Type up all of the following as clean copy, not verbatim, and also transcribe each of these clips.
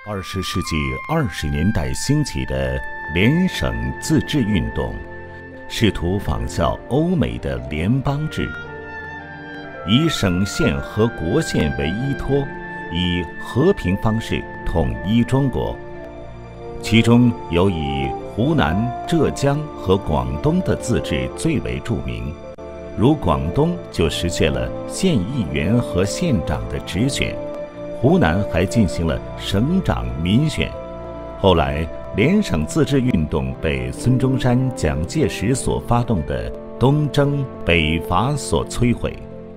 20世纪20年代兴起的联省自治运动，试图仿效欧美的联邦制，以省县和国县为依托，以和平方式统一中国。其中有以湖南、浙江和广东的自治最为著名，如广东就实现了县议员和县长的直选，湖南还进行了省长民选。后来联省自治运动被孙中山、蒋介石所发动的东征北伐所摧毁。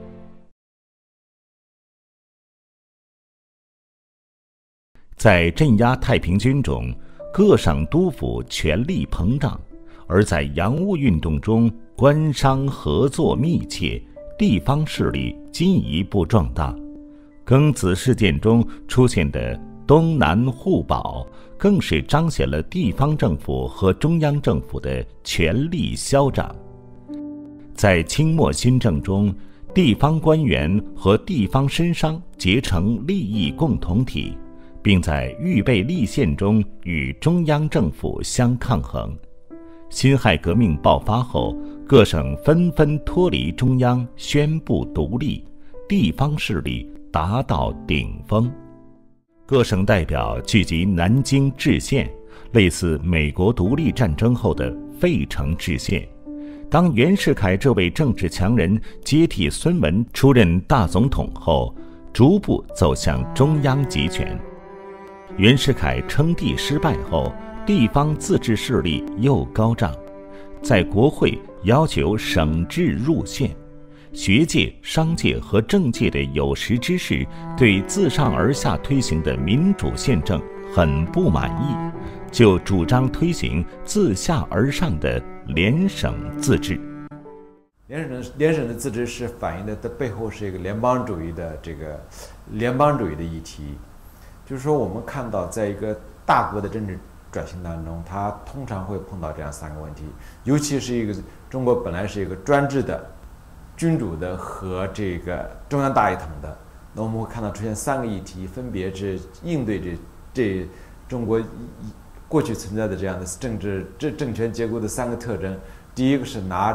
在镇压太平军中，各省督府权力膨胀，而在洋务运动中，官商合作密切，地方势力进一步壮大。庚子事件中出现的东南互保，更是彰显了地方政府和中央政府的权力消长。在清末新政中，地方官员和地方绅商结成利益共同体，并在预备立宪中与中央政府相抗衡。辛亥革命爆发后，各省纷纷脱离中央，宣布独立，地方势力达到顶峰。各省代表聚集南京制宪，类似美国独立战争后的费城制宪。当袁世凯这位政治强人接替孙文出任大总统后，逐步走向中央集权。袁世凯称帝失败后，地方自治势力又高涨，在国会要求省制入宪。学界、商界和政界的有识之士对自上而下推行的民主宪政很不满意，就主张推行自下而上的联省自治。 联省的自治是反映的背后是一个联邦主义的议题。就是说，我们看到，在一个大国的政治转型当中，它通常会碰到这样三个问题，尤其是一个中国本来是一个专制的、君主的和这个中央大一统的，那我们会看到出现三个议题，分别是应对这中国过去存在的这样的政权结构的三个特征。第一个是拿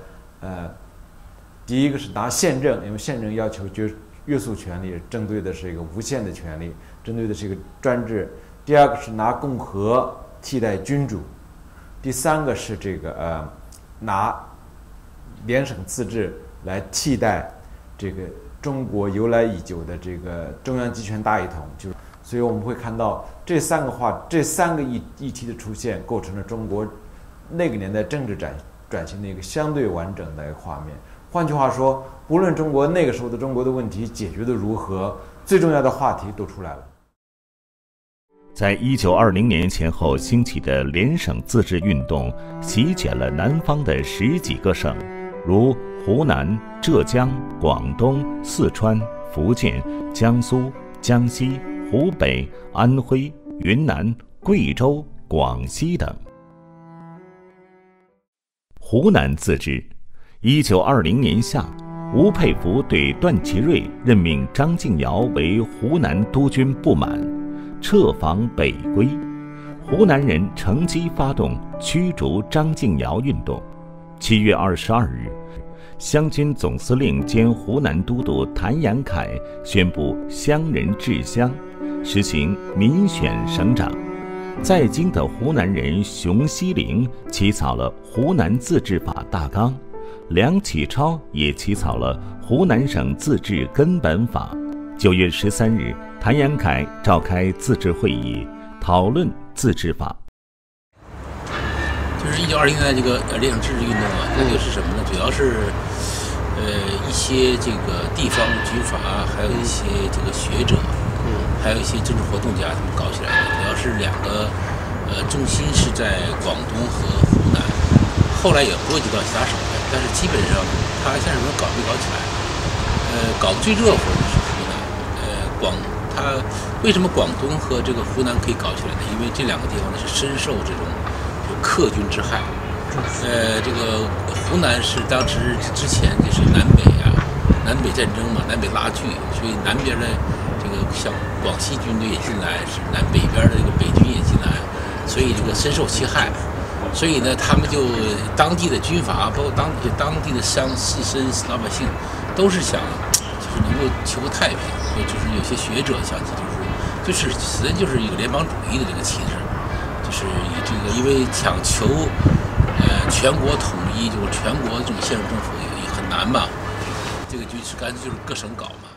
宪政，因为宪政要求约束权力，针对的是一个无限的权力，针对的是一个专制。第二个是拿共和替代君主，第三个是拿联省自治来替代这个中国由来已久的这个中央集权大一统。所以我们会看到这三个议题的出现，构成了中国那个年代政治转型的一个相对完整的一个画面。换句话说，不论中国那个时候的中国的问题解决的如何，最重要的话题都出来了。 在1920年前后兴起的联省自治运动，席卷了南方的10几个省，如湖南、浙江、广东、四川、福建、江苏、江西、湖北、安徽、云南、贵州、广西等。湖南自治，1920年夏，吴佩孚对段祺瑞任命张敬尧为湖南督军不满，撤防北归。湖南人乘机发动驱逐张敬尧运动。7月22日，湘军总司令兼湖南都督谭延闿宣布乡人治乡，实行民选省长。在京的湖南人熊希龄起草了《湖南自治法大纲》，梁启超也起草了《湖南省自治根本法》。9月13日，谭延闿召开自治会议，讨论自治法。 就是1920年代这个联省自治运动啊，它就是什么呢？主要是一些这个地方军阀，还有一些这个学者，还有一些政治活动家，他们搞起来的。主要是两个重心是在广东和湖南，后来也波及到其他省份，但是基本上它现在没搞起来。搞得最热乎的是湖南。它为什么广东和这个湖南可以搞起来呢？因为这两个地方呢是深受这种客军之害。这个湖南是当时之前就是南北战争嘛，南北拉锯，所以南边的这个像广西军队也进来，是北边的这个北军也进来，所以这个深受其害。所以呢，他们就当地的军阀，包括当地的士绅老百姓，都是想就是能够求个太平。就是有些学者想起，就是实际就是一个联邦主义的这个旗帜，就是以这个因为想求全国统一，就是全国这种县政府也很难嘛，这个就是干脆就是各省搞嘛。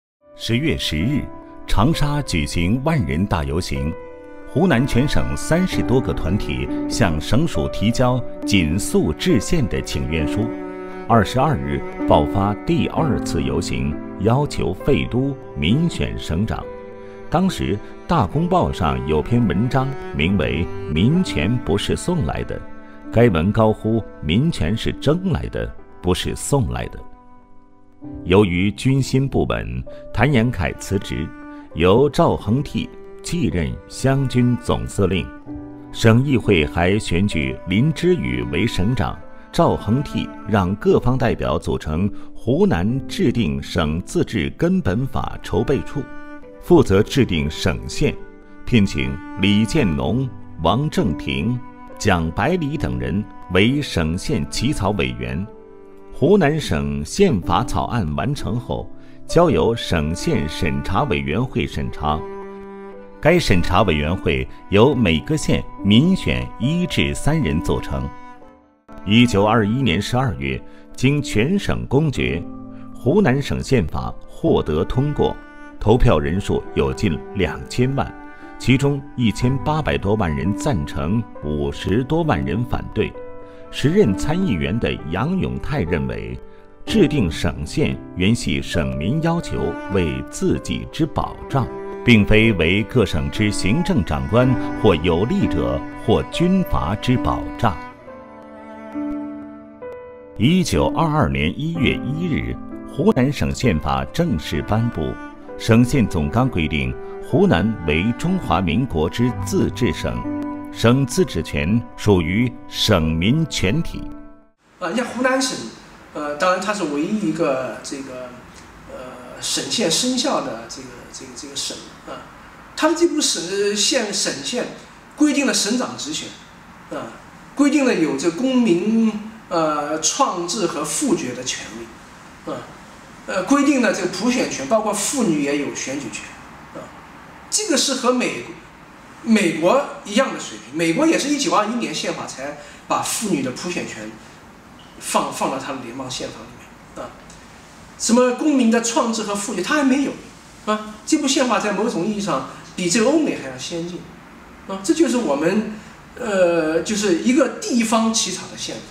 10月10日，长沙举行万人大游行。湖南全省30多个团体向省属提交紧速制宪的请愿书。22日爆发第2次游行，要求废都、民选省长。当时《大公报》上有篇文章，名为《民权不是送来的》，该文高呼民权是争来的，不是送来的。由于军心不稳，谭延闿辞职，由赵恒惕继任湘军总司令。省议会还选举林之宇为省长。赵恒惕让各方代表组成湖南制定省自治根本法筹备处，负责制定省宪，聘请李建农、王正廷、蒋百里等人为省宪起草委员。湖南省宪法草案完成后，交由省宪审查委员会审查。该审查委员会由每个县民选1至3人组成。1921年12月，经全省公决，湖南省宪法获得通过，投票人数有近2000万，其中1800多万人赞成，50多万人反对。时任参议员的杨永泰认为，制定省宪原系省民要求为自己之保障，并非为各省之行政长官或有力者或军阀之保障。1922年1月1日，湖南省宪法正式颁布。省宪总纲规定，湖南为中华民国之自治省，省自治权属于省民全体。 你像湖南省，当然它是唯一一个省宪生效的这个省啊。它的这部省宪规定了省长职权，规定了有这公民创制和复决的权利，规定了这个普选权，包括妇女也有选举权，这个是和美国一样的水平。美国也是1921年宪法才把妇女的普选权放到它的联邦宪法里面，什么公民的创制和复决它还没有，这部宪法在某种意义上比这个欧美还要先进，这就是我们就是一个地方起草的宪法。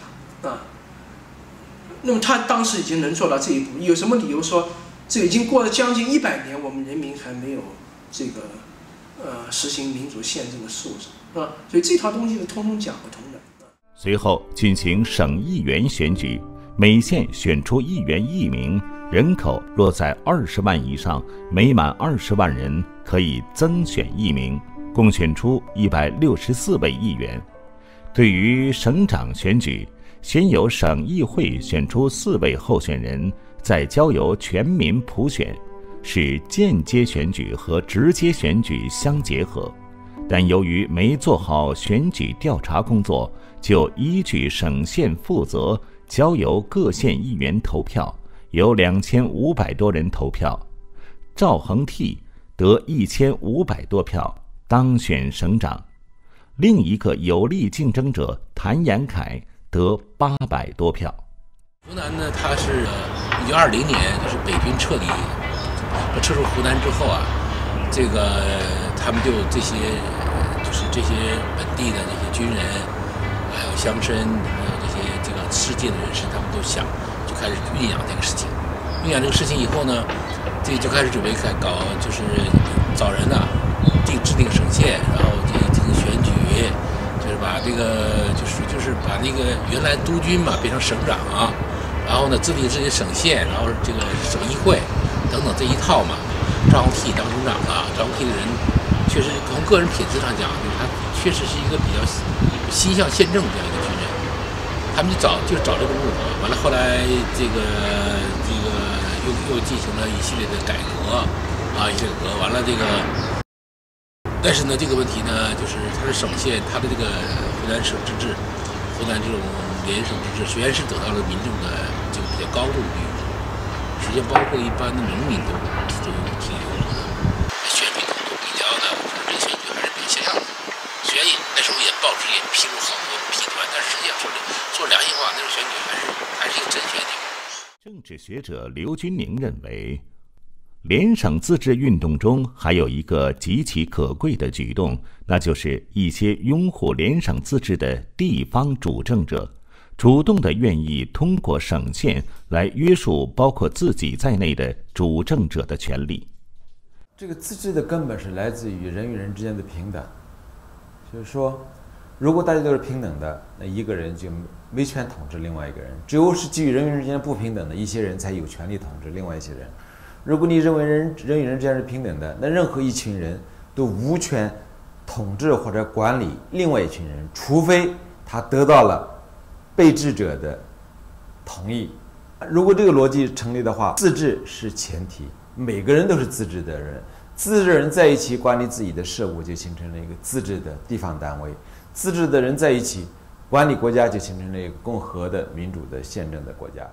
那么他当时已经能做到这一步，有什么理由说这已经过了将近100年，我们人民还没有这个实行民主宪政的素质所以这套东西是通通讲不通的。 随后进行省议员选举，每县选出议员1名，人口若在20万以上，每满20万人可以增选1名，共选出164位议员。对于省长选举，先由省议会选出4位候选人，再交由全民普选，使间接选举和直接选举相结合。但由于没做好选举调查工作，就依据省县负责，交由各县议员投票，有2500多人投票。赵恒惕得1500多票，当选省长。另一个有力竞争者谭延闿得800多票。 湖南呢，它是1920年就是北军撤出湖南之后啊，这个他们就这些本地的这些军人，还有乡绅，还有这个世界的人士，他们都就开始酝酿这个事情。酝酿这个事情以后呢，这就开始准备搞，就是找人呐，制定省宪，然后进行选举。就是把这个就是把那个原来督军嘛变成省长然后呢制定自己的省宪，然后这个省议会等等这一套嘛。赵恒惕当省长了，赵恒惕的人确实从个人品质上讲，就是他确实是一个比较心向宪政这样一个军人。他们就找这个路子，完了后来这个又进行了一系列的改革啊，一些改革完了这个，但是呢，这个问题呢，就是它是省县，它的这个湖南省自治，湖南这种联省自治，虽然是得到了民众的这个比较高度的拥护，实际上包括一般的农民都挺拥护的。选举工作比较的，这个选举还是比较线上的。虽然那时候报纸也披露好多弊端，但是实际上说良心话，那时候选举还是一个真选举。 政治学者刘军宁认为，联省自治运动中还有一个极其可贵的举动，那就是一些拥护联省自治的地方主政者，主动地愿意通过省县来约束包括自己在内的主政者的权利。 这个自治的根本是来自于人与人之间的平等，就是说，如果大家都是平等的，那一个人就没权统治另外一个人。只有是基于人与人之间不平等的一些人才有权利统治另外一些人。如果你认为人与人之间是平等的，那任何一群人都无权统治或者管理另外一群人，除非他得到了被治者的同意。如果这个逻辑成立的话，自治是前提，每个人都是自治的人，自治的人在一起管理自己的事务，就形成了一个自治的地方单位。自治的人在一起管理国家，就形成了一个共和的民主的宪政的国家。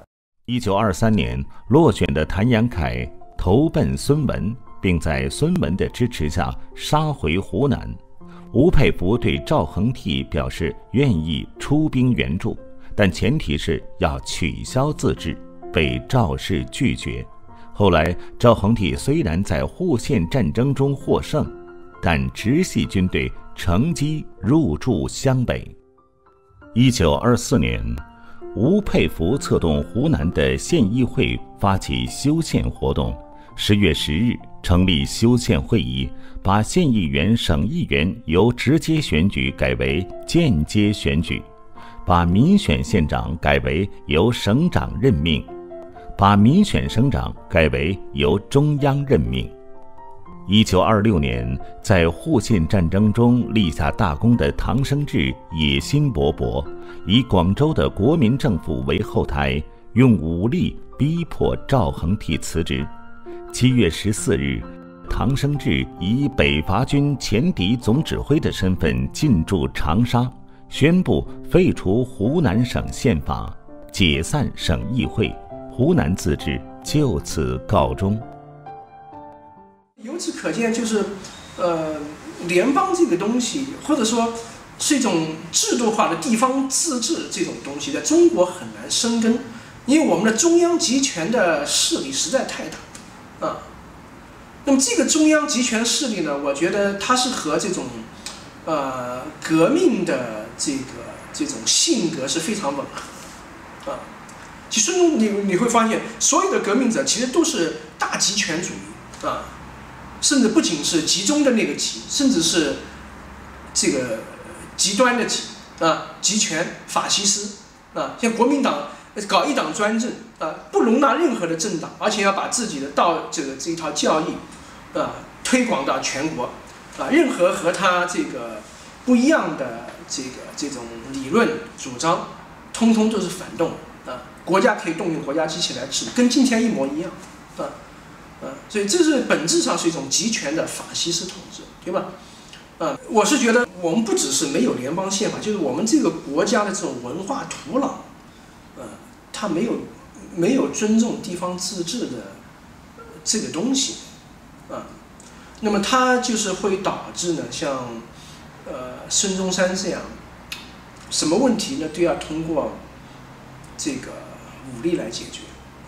1923年落选的谭延闿投奔孙文，并在孙文的支持下杀回湖南。吴佩孚对赵恒惕表示愿意出兵援助，但前提是要取消自治，被赵氏拒绝。后来赵恒惕虽然在沪县战争中获胜，但直系军队乘机入驻湘北。1924年，吴佩孚策动湖南的县议会发起修宪活动。10月10日成立修宪会议，把县议员、省议员由直接选举改为间接选举，把民选县长改为由省长任命，把民选省长改为由中央任命。1926年，在沪县战争中立下大功的唐生智野心勃勃，以广州的国民政府为后台，用武力逼迫赵恒惕辞职。7月14日，唐生智以北伐军前敌总指挥的身份进驻长沙，宣布废除湖南省宪法，解散省议会，湖南自治就此告终。 由此可见，就是联邦这个东西，或者说是一种制度化的地方自治这种东西，在中国很难生根，因为我们的中央集权的势力实在太大啊。那么这个中央集权势力呢，我觉得它是和这种革命的这种性格是非常吻合啊。其实你会发现，所有的革命者其实都是大集权主义啊。甚至不仅是集中的那个集，甚至是这个极端的集啊，集权法西斯啊，像国民党搞一党专政啊，不容纳任何的政党，而且要把自己的这一套教义啊推广到全国啊，任何和他这个不一样的这种理论主张，通通都是反动啊，国家可以动用国家机器来治，跟今天一模一样啊。所以这是本质上是一种集权的法西斯统治，对吧？我是觉得我们不只是没有联邦宪法，就是我们这个国家的这种文化土壤，它没有尊重地方自治的这个东西，那么它就是会导致呢，像孙中山这样，什么问题呢都要通过这个武力来解决。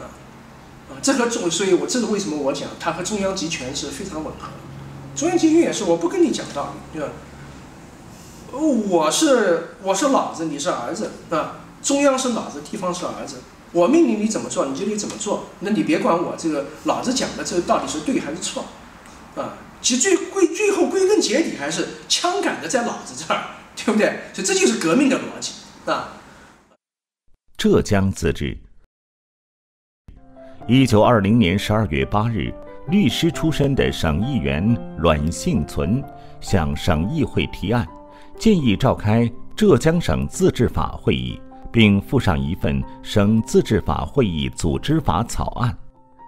所以这是为什么我讲它和中央集权是非常吻合的。中央集权也是，我不跟你讲道理，对吧？我是老子，你是儿子啊。中央是老子，地方是儿子。我命令你怎么做，你就得怎么做。那你别管我这个老子讲的这个到底是对还是错啊？其实最后归根结底还是枪杆子在老子这儿，对不对？所以这就是革命的逻辑啊。 浙江自治。1920年12月8日，律师出身的省议员阮幸存向省议会提案，建议召开浙江省自治法会议，并附上一份省自治法会议组织法草案。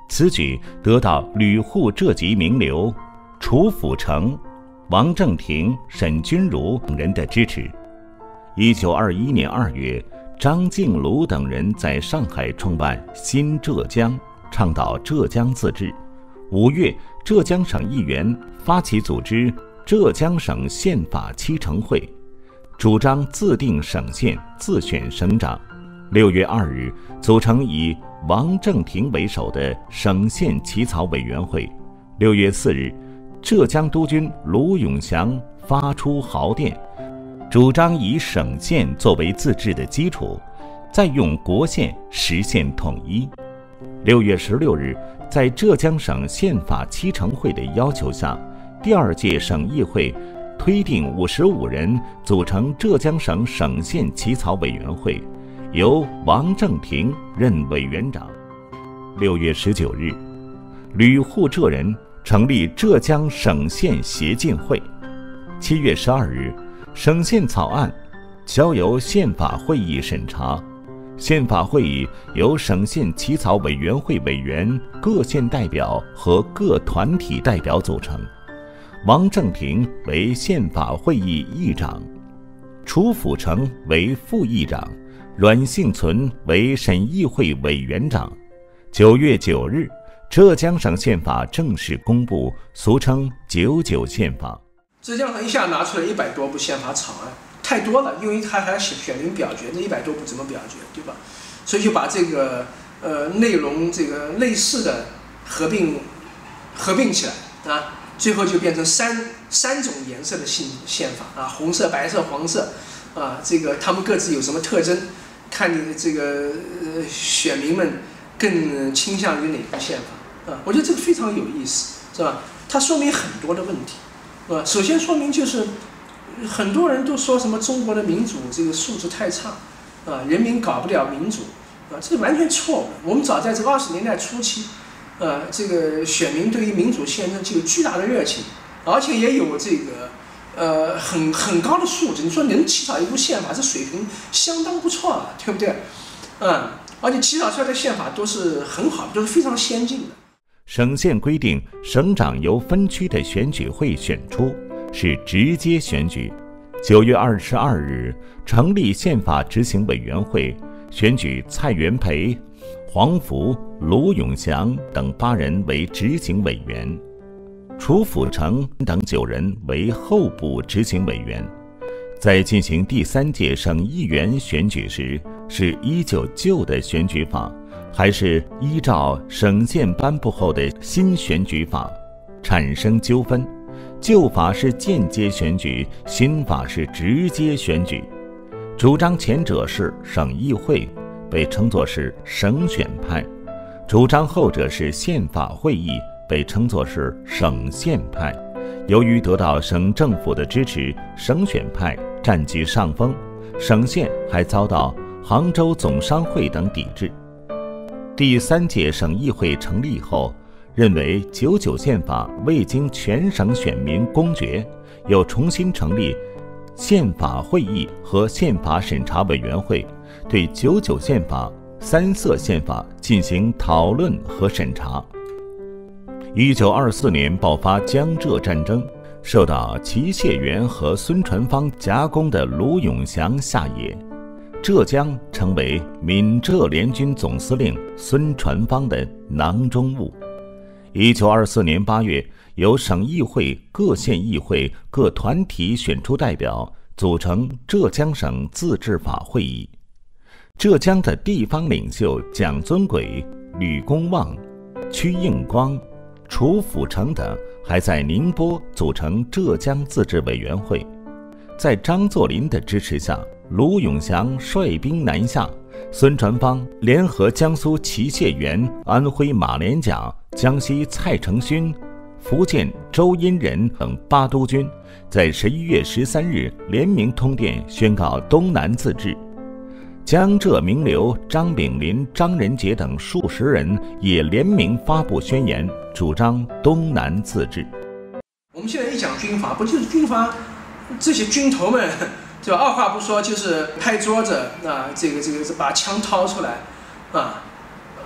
此举得到旅沪浙籍名流楚辅成、王正廷、沈钧儒等人的支持。1921年2月，张敬庐等人在上海创办新浙江，倡导浙江自治。5月，浙江省议员发起组织浙江省宪法期成会，主张自定省县，自选省长。6月2日，组成以王正廷为首的省县起草委员会。6月4日，浙江督军卢永祥发出函电，主张以省县作为自治的基础，再用国县实现统一。6月16日，在浙江省宪法期成会的要求下，第2届省议会推定55人组成浙江省省县起草委员会，由王正廷任委员长。6月19日，旅沪浙人成立浙江省县协进会。7月12日，省县草案交由宪法会议审查。宪法会议由省县起草委员会委员、各县代表和各团体代表组成。王正廷为宪法会议议长，楚辅成为副议长，阮幸存为审议会委员长。9月9日，浙江省宪法正式公布，俗称99宪法。 浙江省一下拿出来100多部宪法草案，太多了，因为他还选民表决，那100多部怎么表决，对吧？所以就把这个内容这个类似的合并起来啊，最后就变成三种颜色的宪法啊，红色、白色、黄色啊，这个他们各自有什么特征，看你的这个选民们更倾向于哪个宪法啊？我觉得这个非常有意思，是吧？它说明很多的问题，首先说明就是很多人都说什么中国的民主这个素质太差啊，人民搞不了民主啊，这完全错误。我们早在这个20年代初期，这个选民对于民主宪政就有巨大的热情，而且也有这个很高的素质。你说能起草一部宪法，这水平相当不错了，对不对？而且起草出来的宪法都是很好的，都是非常先进的。 省县规定，省长由分区的选举会选出，是直接选举。9月22日，成立宪法执行委员会，选举蔡元培、黄福、卢永祥等8人为执行委员，楚辅成等9人为候补执行委员。在进行第3届省议员选举时，是依旧旧的选举法，还是依照省县颁布后的新选举法，产生纠纷。旧法是间接选举，新法是直接选举。主张前者是省议会，被称作是省选派；主张后者是宪法会议，被称作是省宪派。由于得到省政府的支持，省选派占据上风，省县还遭到杭州总商会等抵制。第3届省议会成立后，认为99宪法未经全省选民公决，又重新成立宪法会议和宪法审查委员会，对99宪法、3色宪法进行讨论和审查。1924年爆发江浙战争，受到齐燮元和孙传芳夹攻的卢永祥下野，浙江成为闽浙联军总司令孙传芳的囊中物。1924年8月，由省议会、各县议会、各团体选出代表，组成浙江省自治法会议。浙江的地方领袖蒋遵轨、吕公望、屈应光、楚辅成等还在宁波组成浙江自治委员会。在张作霖的支持下，卢永祥率兵南下，孙传芳联合江苏齐燮元、安徽马连甲、江西蔡成勋、福建周荫人等8督军，在11月13日联名通电宣告东南自治。江浙名流张炳麟、张仁杰等数十人也联名发布宣言，主张东南自治。 我们现在一讲军阀，不就是军阀这些军头们，就二话不说就是拍桌子啊，这个把枪掏出来啊，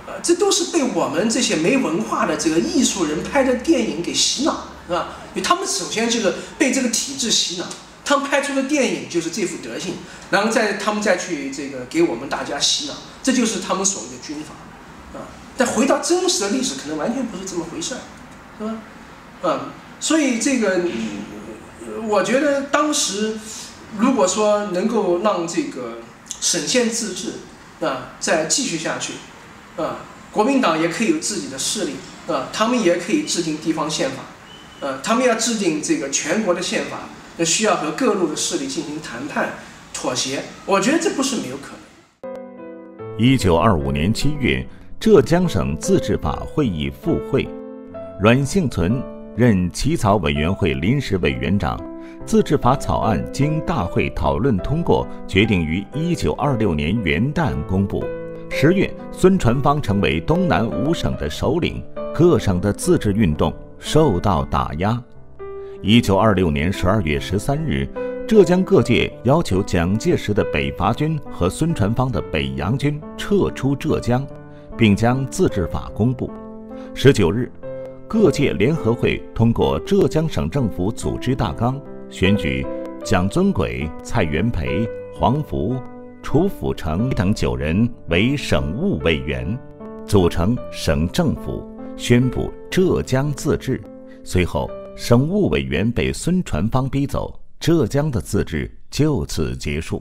这都是被我们这些没文化的这个艺术人拍的电影给洗脑，是吧？因为他们首先就是被这个体制洗脑，他们拍出的电影就是这副德行，然后他们再去这个给我们大家洗脑，这就是他们所谓的军阀，但回到真实的历史，可能完全不是这么回事儿，是吧？所以这个，我觉得当时如果说能够让这个省县自治再继续下去，国民党也可以有自己的势力，他们也可以制定地方宪法，他们要制定这个全国的宪法，那需要和各路的势力进行谈判妥协，我觉得这不是没有可能。 1925年7月，浙江省自治法会议复会，阮幸存任起草委员会临时委员长。自治法草案经大会讨论通过，决定于1926年元旦公布。10月，孙传芳成为东南5省的首领，各省的自治运动受到打压。1926年12月13日，浙江各界要求蒋介石的北伐军和孙传芳的北洋军撤出浙江，并将自治法公布。19日，各界联合会通过浙江省政府组织大纲，选举蒋遵轨、蔡元培、黄福、楚辅成等9人为省务委员，组成省政府，宣布浙江自治。随后，省务委员被孙传芳逼走，浙江的自治就此结束。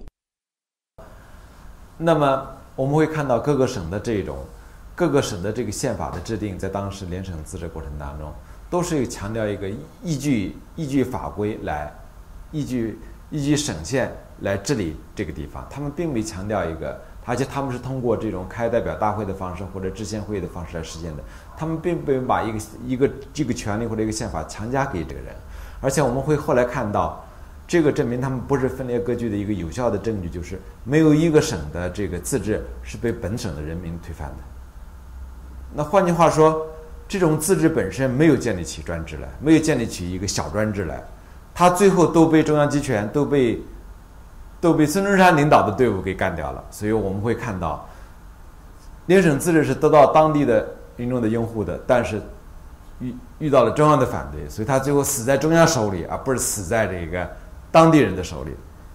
那么我们会看到各个省的这个宪法的制定，在当时联省自治过程当中，都是强调一个依据法规来依据省县来治理这个地方，他们并没强调一个，而且他们是通过这种开代表大会的方式或者制宪会的方式来实现的，他们并没有把这个权利或者一个宪法强加给这个人，而且我们会后来看到，这个证明他们不是分裂割据的一个有效的证据，就是没有一个省的这个自治是被本省的人民推翻的。那换句话说，这种自治本身没有建立起专制来，没有建立起一个小专制来，它最后都被中央集权都被孙中山领导的队伍给干掉了。所以我们会看到，联省自治是得到当地的民众的拥护的，但是遇到了中央的反对，所以他最后死在中央手里，而不是死在这个当地人的手里。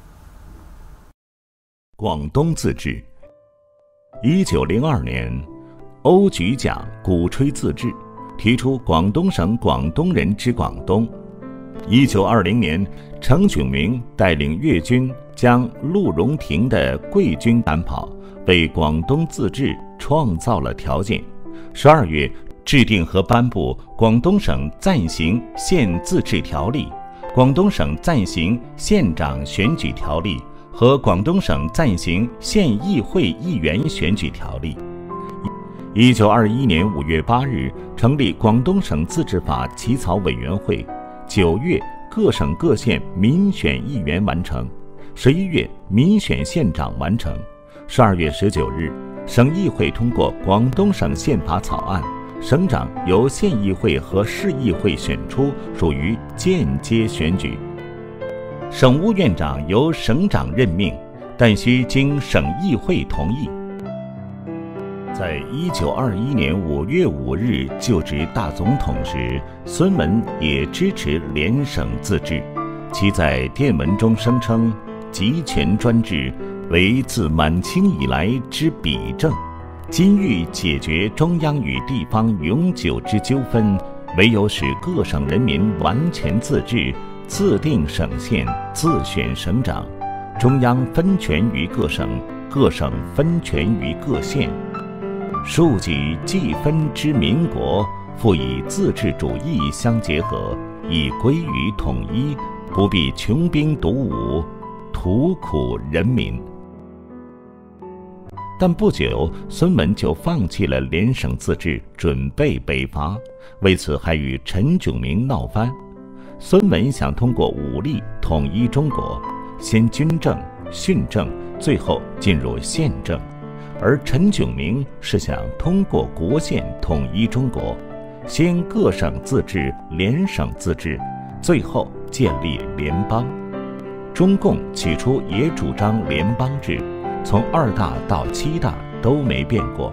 广东自治。1902年，欧举甲鼓吹自治，提出广东省广东人之广东。1920年，程炯明带领粤军将陆荣廷的桂军赶跑，为广东自治创造了条件。12月，制定和颁布《广东省暂行县自治条例》、《广东省暂行县长选举条例》和《广东省暂行县议会议员选举条例》。1921年5月8日，成立广东省自治法起草委员会。9月，各省各县民选议员完成。11月，民选县长完成。12月19日，省议会通过广东省宪法草案，省长由县议会和市议会选出，属于间接选举。省务院长由省长任命，但需经省议会同意。在1921年5月5日就职大总统时，孙文也支持联省自治。其在电文中声称，集权专制为自满清以来之弊政，今欲解决中央与地方永久之纠纷，唯有使各省人民完全自治，自定省县，自选省长，中央分权于各省，各省分权于各县。庶几既分之民国，复以自治主义相结合，以归于统一，不必穷兵黩武，图苦人民。但不久，孙文就放弃了联省自治，准备北伐，为此还与陈炯明闹翻。孙文想通过武力统一中国，先军政、训政，最后进入县政。而陈炯明是想通过国宪统一中国，先各省自治、联省自治，最后建立联邦。中共起初也主张联邦制，从2大到7大都没变过，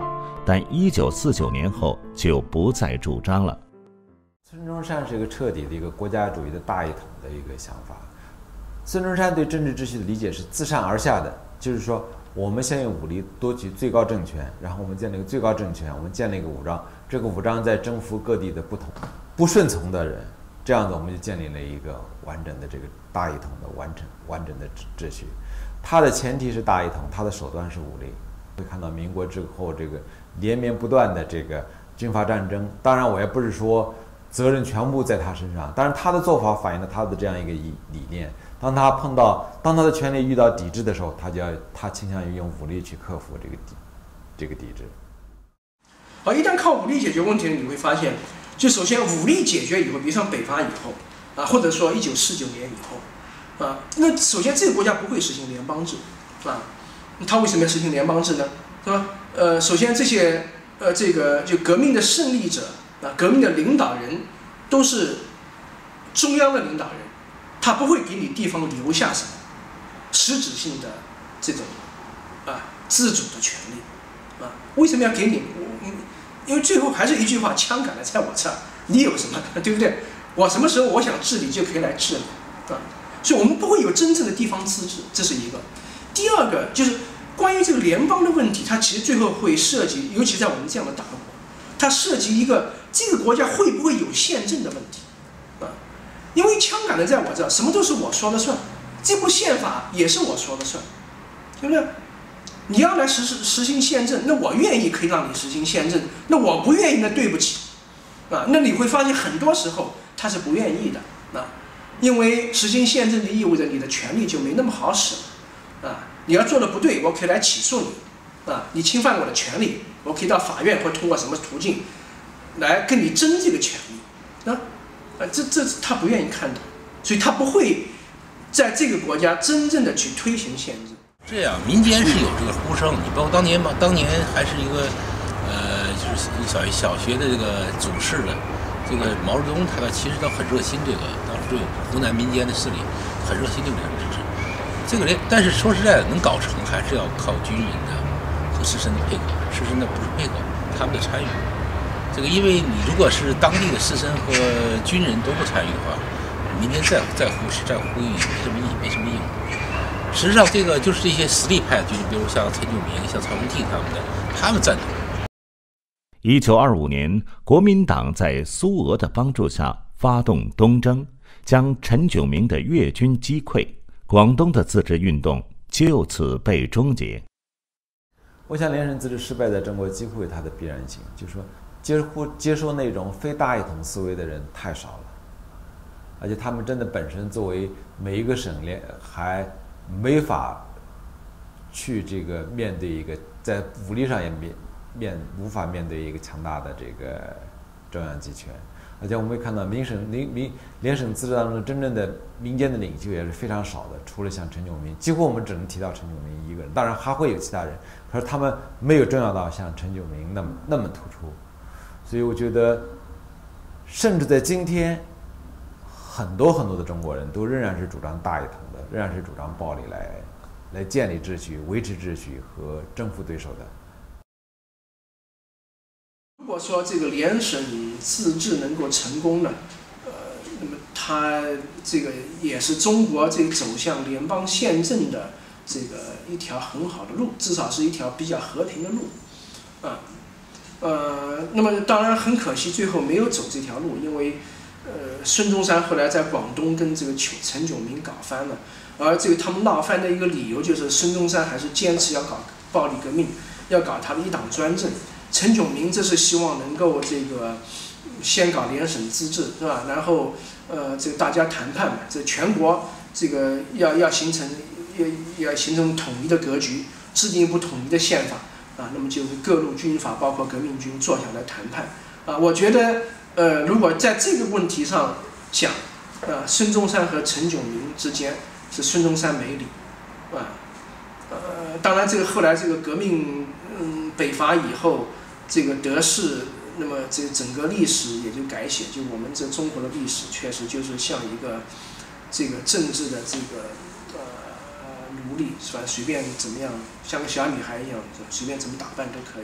但1949年后就不再主张了。 孙中山是一个彻底的一个国家主义的大一统的一个想法。孙中山对政治秩序的理解是自上而下的，就是说我们先用武力夺取最高政权，然后我们建立一个最高政权，我们建立一个武装，这个武装在征服各地的不顺从的人，这样子我们就建立了一个完整的这个大一统的完整的秩序。它的前提是大一统，它的手段是武力。会看到民国之后这个连绵不断的这个军阀战争，当然我也不是说责任全部在他身上，但是他的做法反映了他的这样一个理念。当他的权利遇到抵制的时候，他倾向于用武力去克服这个抵制。 好，一旦靠武力解决问题，你会发现，就首先武力解决以后，比如像北伐以后啊，或者说1949年以后啊，那首先这个国家不会实行联邦制啊，他为什么要实行联邦制呢？是吧？首先这些这个就革命的胜利者啊，革命的领导人都是中央的领导人。他不会给你地方留下什么实质性的这种自主的权利啊？为什么要给你？因为最后还是一句话，枪杆子在我这儿，你有什么，对不对？我什么时候我想治理就可以来治理啊？所以我们不会有真正的地方自治，这是一个。第二个就是关于这个联邦的问题，它其实最后会涉及，尤其在我们这样的大国，它涉及一个这个国家会不会有宪政的问题。因为枪杆子在我这儿，什么都是我说了算，这部宪法也是我说了算，对不对？你要来实行宪政，那我愿意可以让你实行宪政，那我不愿意，那对不起，啊，那你会发现很多时候他是不愿意的，啊，因为实行宪政就意味着你的权利就没那么好使了，啊，你要做的不对，我可以来起诉你，啊，你侵犯我的权利，我可以到法院或通过什么途径来跟你争这个权利，啊。这他不愿意看到，所以他不会在这个国家真正的去推行宪制。 这样，民间是有这个呼声，你包括当年还是一个就是小学的这个主事的，这个毛泽东其实他很热心这个，当时对湖南民间的势力很热心对这个支持。这个但是说实在的，能搞成还是要靠军人的和士绅的配合，士绅的不是配合，他们的参与。这个，因为你如果是当地的士绅和军人都不参与的话，民间再呼吁没什么用。实际上，这个就是这些实力派的军人，比如像陈炯明、像曹公倜他们的，他们赞同。 1925年，国民党在苏俄的帮助下发动东征，将陈炯明的粤军击溃，广东的自治运动就此被终结。 我想，联省自治失败在中国几乎有它的必然性，就是说。接受那种非大一统思维的人太少了，而且他们真的本身作为每一个省联还没法去这个面对一个在武力上也无法面对一个强大的这个中央集权，而且我们会看到联省自治当中真正的民间的领袖也是非常少的，除了像陈炯明，几乎我们只能提到陈炯明一个人，当然还会有其他人，可是他们没有重要到像陈炯明那么突出。所以我觉得，甚至在今天，很多的中国人都仍然是主张大一统的，仍然是主张暴力来建立秩序、维持秩序和征服对手的。 如果说这个联省自治能够成功呢，那么它这个也是中国这个走向联邦宪政的这个一条很好的路，至少是一条比较和平的路，啊。那么当然很可惜，最后没有走这条路，因为孙中山后来在广东跟这个陈炯明搞翻了，而这个他们闹翻的一个理由就是孙中山还是坚持要搞暴力革命，要搞他的一党专政。陈炯明这是希望能够这个先搞联省自治，是吧？然后这个大家谈判嘛，这全国这个要形成统一的格局，制定一部统一的宪法。那么就各路军阀，包括革命军坐下来谈判。我觉得，如果在这个问题上讲，孙中山和陈炯明之间是孙中山没理，当然这个后来这个革命，北伐以后，这个得势，那么这整个历史也就改写，就我们这中国的历史确实就是像一个这个政治的这个。奴隶是吧？随便怎么样，像个小女孩一样，随便怎么打扮都可以。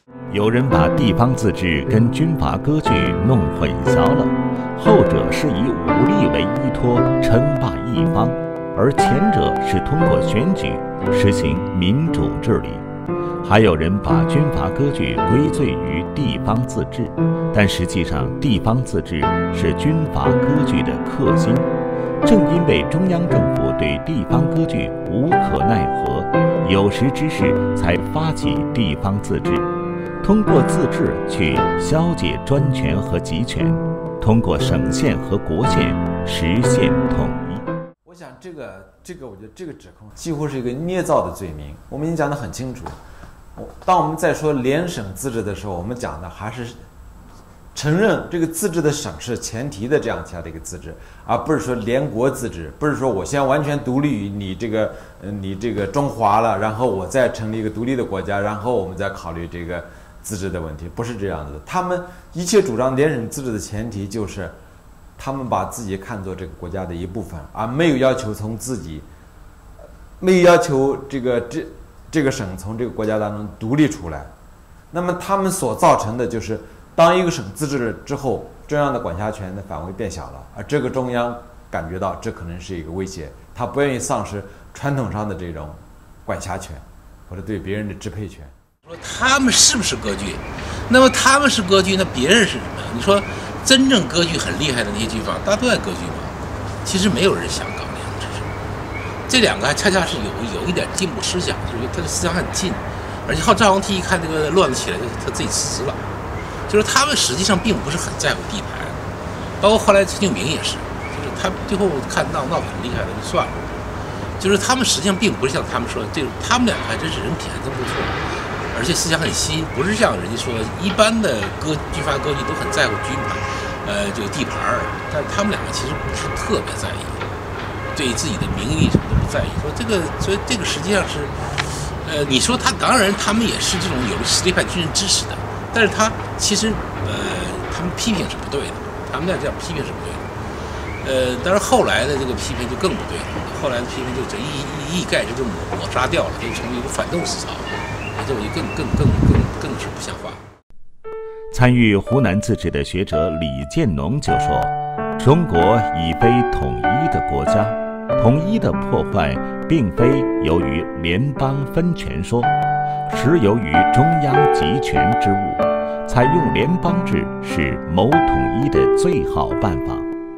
有人把地方自治跟军阀割据弄混淆了，后者是以武力为依托称霸一方，而前者是通过选举实行民主治理。还有人把军阀割据归罪于地方自治，但实际上地方自治是军阀割据的克星。正因为中央政府对地方割据无可奈何，有识之士才发起地方自治，通过自治去消解专权和集权，通过省县和国县实现统一。 我想这个，我觉得这个指控几乎是一个捏造的罪名。我们已经讲得很清楚。当我们在说联省自治的时候，我们讲的还是承认这个自治的省是前提的这样下的一个自治，而不是说联国自治，不是说我先完全独立于你这个中华了，然后我再成立一个独立的国家，然后我们再考虑这个自治的问题，不是这样子的。他们一切主张联省自治的前提就是他们把自己看作这个国家的一部分，而没有要求没有要求这个省从这个国家当中独立出来。那么他们所造成的就是当一个省自治了之后，中央的管辖权的范围变小了，而这个中央感觉到这可能是一个威胁，他不愿意丧失传统上的这种管辖权或者对别人的支配权。 说他们是不是割据？那么他们是割据，那别人是什么？你说真正割据很厉害的那些地方，大家都在割据吗？其实没有人想搞联省自治。这两个还恰恰是有一点进步思想，就是他的思想很近，而且赵匡胤一看这个乱子起来，他自己辞职了。就是他们实际上并不是很在乎地盘，包括后来陈炯明也是，就是他最后看闹得很厉害了就算了。就是他们实际上并不是像他们说的，他们两个还真是人品还真不错，而且思想很新，不是像人家说一般的军阀割据都很在乎军盘，这个地盘儿，但是他们两个其实不是特别在意，对自己的名誉什么都不在意。所以这个实际上是，你说当然他们也是这种有实力派军人支持的。但是他其实，他们批评是不对的，他们在这样批评是不对的，但是后来的这个批评就更不对了，后来的批评就这一概就抹杀掉了，就成为一个反动思潮，这就更是不像话。 参与湖南自治的学者李建农就说：“中国已非统一的国家，统一的破坏并非由于联邦分权说。”实由于中央集权之物，采用联邦制是谋统一的最好办法。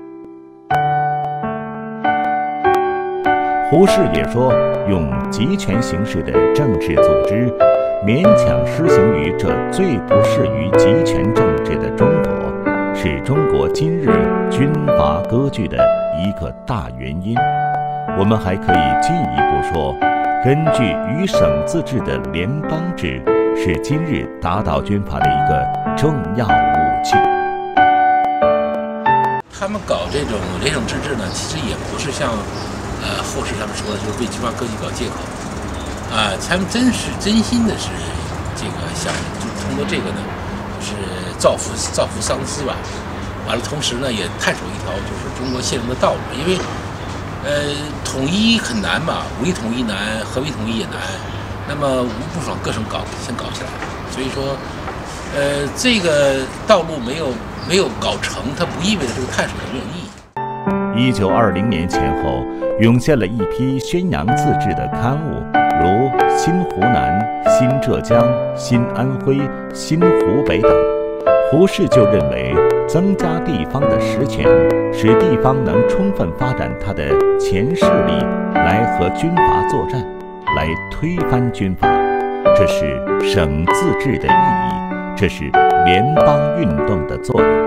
胡适也说，用集权形式的政治组织，勉强施行于这最不适于集权政治的中国，是中国今日军阀割据的一个大原因。我们还可以进一步说，根据与省自治的联邦制，是今日打倒军阀的一个重要武器。 他们搞这种联省自治呢，其实也不是像后世他们说的，就是为军阀割据搞借口啊。他们真心的是这个想就通过这个呢，就是造福桑梓吧。完了，同时呢也探索一条就是中国现状的道路，因为。统一很难嘛，武力统一难，和平统一也难。那么不妨各省先搞起来。所以说，这个道路没有搞成，它不意味着这个探索没有意义。 1920年前后，涌现了一批宣扬自治的刊物，如《新湖南》《新浙江》《新安徽》《新湖北》等。胡适就认为，增加地方的实权，使地方能充分发展它的前势力，来和军阀作战，来推翻军阀。这是省自治的意义，这是联邦运动的作用。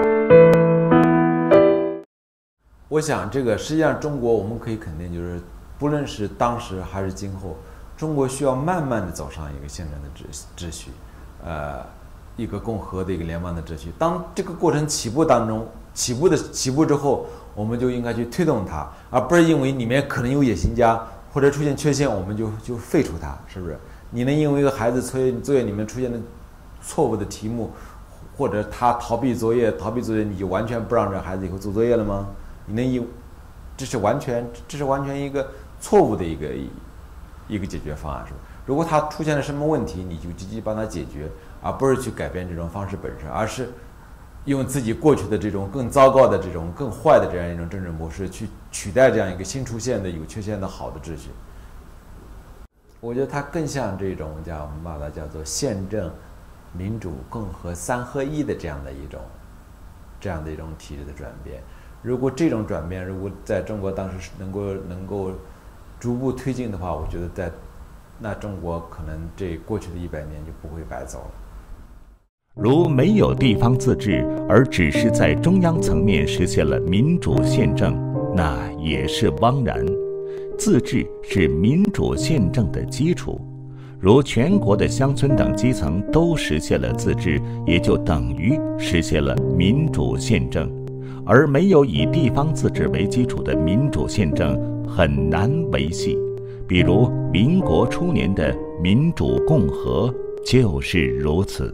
我想，这个实际上中国我们可以肯定，就是不论是当时还是今后，中国需要慢慢的走上一个宪政的秩序，一个共和的一个联邦的秩序。当这个过程起步之后，我们就应该去推动它，而不是因为里面可能有野心家或者出现缺陷，我们就废除它，是不是？你能因为一个孩子作业里面出现的错误的题目，或者他逃避作业，你就完全不让这孩子以后做作业了吗？这是完全一个错误的一个解决方案，是吧？如果他出现了什么问题，你就积极帮他解决， 而不是去改变这种方式本身，而是用自己过去的这种更糟糕的这种更坏的这样一种政治模式去取代这样一个新出现的有缺陷的好的秩序。我觉得它更像这种我们把它叫做宪政、民主、共和三合一的这样的一种体制的转变。如果这种转变如果在中国当时能够逐步推进的话，我觉得那中国可能这过去的100年就不会白走了。 如没有地方自治，而只是在中央层面实现了民主宪政，那也是枉然。自治是民主宪政的基础，如全国的乡村等基层都实现了自治，也就等于实现了民主宪政。而没有以地方自治为基础的民主宪政很难维系。比如民国初年的民主共和就是如此。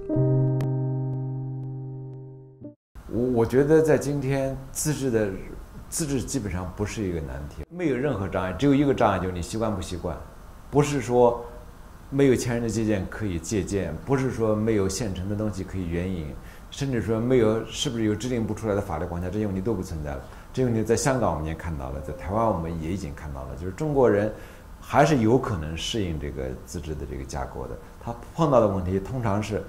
我觉得在今天自治基本上不是一个难题，没有任何障碍，只有一个障碍，就是你习惯不习惯。不是说没有前人的借鉴可以借鉴，不是说没有现成的东西可以援引，甚至说没有是不是有制定不出来的法律框架，这些问题都不存在了。这些问题在香港我们也看到了，在台湾我们也已经看到了，就是中国人还是有可能适应这个自治的这个架构的。他碰到的问题通常是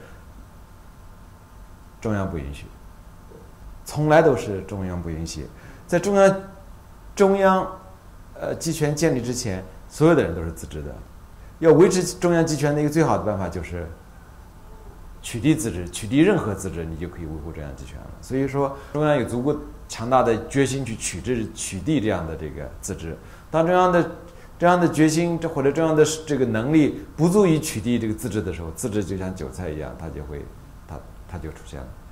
中央不允许，从来都是中央不允许。在中央集权建立之前，所有的人都是自治的。要维持中央集权的一个最好的办法就是取缔自治，取缔任何自治，你就可以维护中央集权了。所以说，中央有足够强大的决心去取缔这样的这个自治。当中央的决心或者中央的这个能力不足以取缔这个自治的时候，自治就像韭菜一样，它就出现了。